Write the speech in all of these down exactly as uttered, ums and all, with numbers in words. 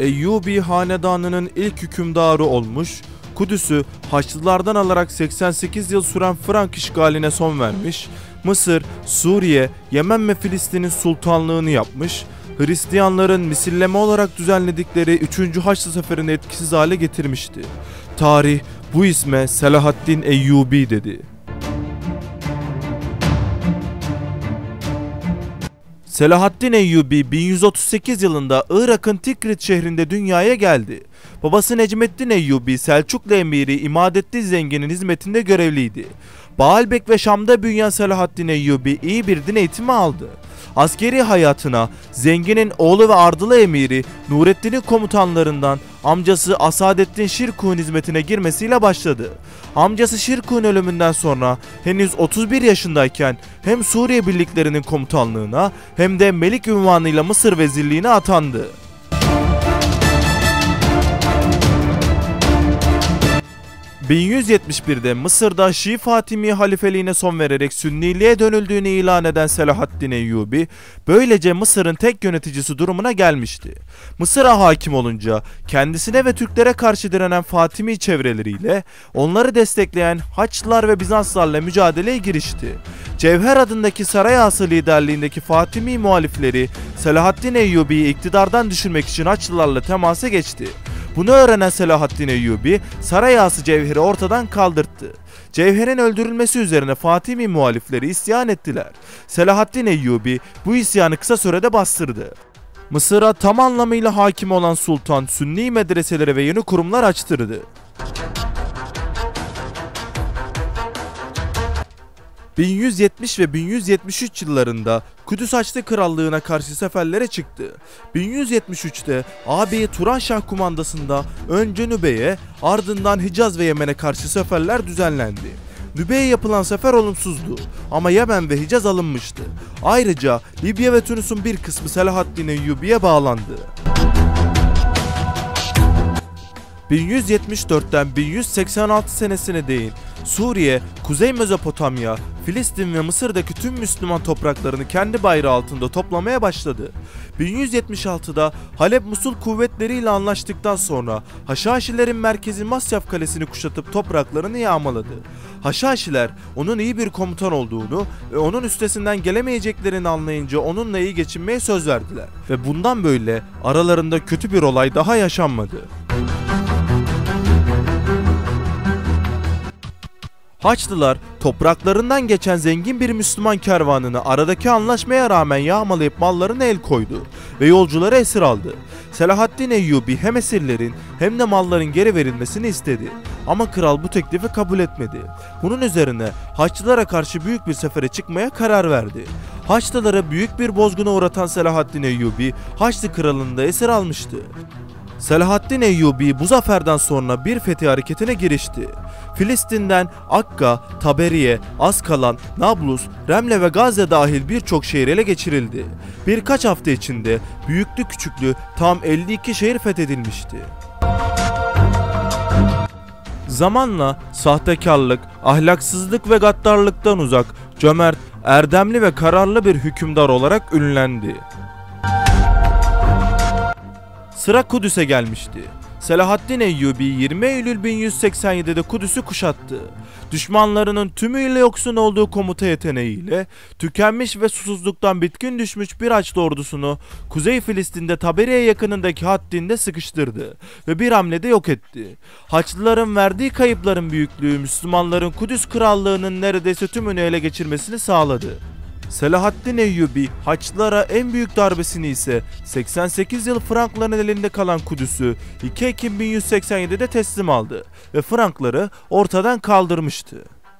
Eyyubi hanedanının ilk hükümdarı olmuş, Kudüs'ü Haçlılardan alarak seksen sekiz yıl süren Frank işgaline son vermiş, Mısır, Suriye, Yemen ve Filistin'in sultanlığını yapmış, Hristiyanların misilleme olarak düzenledikleri üçüncü Haçlı Seferi'ni etkisiz hale getirmişti. Tarih bu isme Selahaddin Eyyubi dedi. Selahaddin Eyyubi bin yüz otuz sekiz yılında Irak'ın Tikrit şehrinde dünyaya geldi. Babası Necmettin Eyyubi, Selçuklu emiri İmadettin Zengin'in hizmetinde görevliydi. Baalbek ve Şam'da büyüyen Selahaddin Eyyubi iyi bir din eğitimi aldı. Askeri hayatına Zengin'in oğlu ve ardılı emiri Nurettin'in komutanlarından amcası Asadettin Şirkuh'un hizmetine girmesiyle başladı. Amcası Şirkuh'un ölümünden sonra henüz otuz bir yaşındayken hem Suriye birliklerinin komutanlığına hem de Melik unvanıyla Mısır vezirliğine atandı. bin yüz yetmiş bir'de Mısır'da Şii Fatimi halifeliğine son vererek Sünniliğe dönüldüğünü ilan eden Selahaddin Eyyubi, böylece Mısır'ın tek yöneticisi durumuna gelmişti. Mısır'a hakim olunca kendisine ve Türklere karşı direnen Fatimi çevreleriyle onları destekleyen Haçlılar ve Bizanslarla mücadeleye girişti. Cevher adındaki saray ağası liderliğindeki Fatimi muhalifleri Selahaddin Eyyubi'yi iktidardan düşürmek için Haçlılarla temasa geçti. Bunu öğrenen Selahaddin Eyyubi saray ağası Cevher'i ortadan kaldırttı. Cevher'in öldürülmesi üzerine Fatimi muhalifleri isyan ettiler. Selahaddin Eyyubi bu isyanı kısa sürede bastırdı. Mısır'a tam anlamıyla hakim olan sultan Sünni medreseleri ve yeni kurumlar açtırdı. bin yüz yetmiş ve bin yüz yetmiş üç yıllarında Kudüs Haçlı Krallığı'na karşı seferlere çıktı. bin yüz yetmiş üç'te ağabeyi Turanşah kumandasında önce Nübey'e, ardından Hicaz ve Yemen'e karşı seferler düzenlendi. Nübey'e yapılan sefer olumsuzdu ama Yemen ve Hicaz alınmıştı. Ayrıca Libya ve Tunus'un bir kısmı Selahaddin Eyyubi'ye bağlandı. bin yüz yetmiş dört'ten bin yüz seksen altı senesine değin Suriye, Kuzey Mezopotamya, Filistin ve Mısır'daki tüm Müslüman topraklarını kendi bayrağı altında toplamaya başladı. bin yüz yetmiş altı'da Halep Musul kuvvetleriyle anlaştıktan sonra Haşhaşilerin merkezi Masyaf Kalesi'ni kuşatıp topraklarını yağmaladı. Haşhaşiler onun iyi bir komutan olduğunu ve onun üstesinden gelemeyeceklerini anlayınca onunla iyi geçinmeye söz verdiler. Ve bundan böyle aralarında kötü bir olay daha yaşanmadı. Haçlılar topraklarından geçen zengin bir Müslüman kervanını aradaki anlaşmaya rağmen yağmalayıp mallarına el koydu ve yolcuları esir aldı. Selahaddin Eyyubi hem esirlerin hem de malların geri verilmesini istedi. Ama kral bu teklifi kabul etmedi. Bunun üzerine Haçlılara karşı büyük bir sefere çıkmaya karar verdi. Haçlılara büyük bir bozguna uğratan Selahaddin Eyyubi Haçlı kralını da esir almıştı. Selahaddin Eyyubi bu zaferden sonra bir fethi hareketine girişti. Filistin'den Akka, Taberiye, Askalan, Nablus, Remle ve Gazze dahil birçok şehir ele geçirildi. Birkaç hafta içinde büyüklü küçüklü tam elli iki şehir fethedilmişti. Zamanla sahtekarlık, ahlaksızlık ve gaddarlıktan uzak, cömert, erdemli ve kararlı bir hükümdar olarak ünlendi. Sıra Kudüs'e gelmişti. Selahaddin Eyyubi yirmi Eylül bin yüz seksen yedi'de Kudüs'ü kuşattı. Düşmanlarının tümüyle yoksun olduğu komuta yeteneğiyle tükenmiş ve susuzluktan bitkin düşmüş bir Haçlı ordusunu Kuzey Filistin'de Taberiye yakınındaki Haddin'de sıkıştırdı ve bir hamlede yok etti. Haçlıların verdiği kayıpların büyüklüğü Müslümanların Kudüs krallığının neredeyse tümünü ele geçirmesini sağladı. Selahaddin Eyyubi Haçlılara en büyük darbesini ise seksen sekiz yıl Frankların elinde kalan Kudüs'ü iki Ekim bin yüz seksen yedi'de teslim aldı ve Frankları ortadan kaldırmıştı.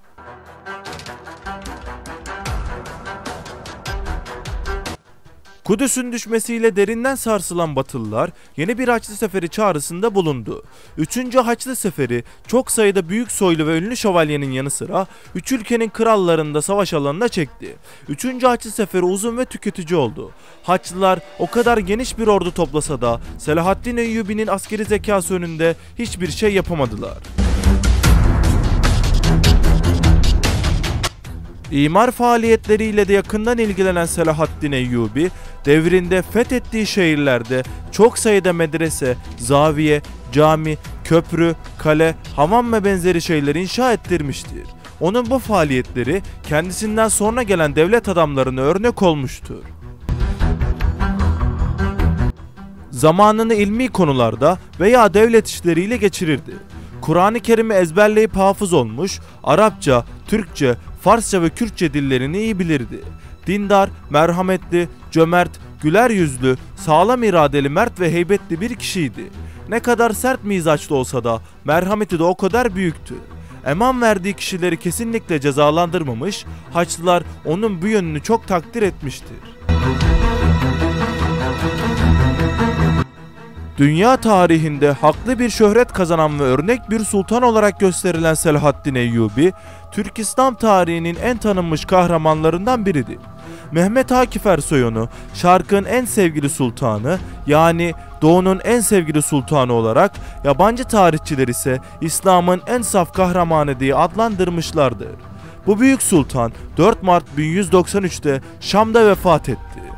Kudüs'ün düşmesiyle derinden sarsılan Batılılar yeni bir Haçlı Seferi çağrısında bulundu. Üçüncü Haçlı Seferi çok sayıda büyük soylu ve ünlü şövalyenin yanı sıra üç ülkenin krallarını da savaş alanına çekti. Üçüncü Haçlı Seferi uzun ve tüketici oldu. Haçlılar o kadar geniş bir ordu toplasa da Selahaddin Eyyubi'nin askeri zekası önünde hiçbir şey yapamadılar. İmar faaliyetleriyle de yakından ilgilenen Selahaddin Eyyubi, devrinde fethettiği şehirlerde çok sayıda medrese, zaviye, cami, köprü, kale, hamam ve benzeri şeyler inşa ettirmiştir. Onun bu faaliyetleri kendisinden sonra gelen devlet adamlarına örnek olmuştur. Zamanını ilmi konularda veya devlet işleriyle geçirirdi. Kur'an-ı Kerim'i ezberleyip hafız olmuş, Arapça, Türkçe, Farsça ve Kürtçe dillerini iyi bilirdi. Dindar, merhametli, cömert, güler yüzlü, sağlam iradeli, mert ve heybetli bir kişiydi. Ne kadar sert mizaçlı olsa da merhameti de o kadar büyüktü. Eman verdiği kişileri kesinlikle cezalandırmamış, Haçlılar onun bu yönünü çok takdir etmiştir. Dünya tarihinde haklı bir şöhret kazanan ve örnek bir sultan olarak gösterilen Selahaddin Eyyubi, Türk İslam tarihinin en tanınmış kahramanlarından biridir. Mehmet Akif Ersoy'unu Şark'ın en sevgili sultanı, yani Doğu'nun en sevgili sultanı olarak, yabancı tarihçiler ise İslam'ın en saf kahramanı diye adlandırmışlardır. Bu büyük sultan dört Mart bin yüz doksan üç'te Şam'da vefat etti.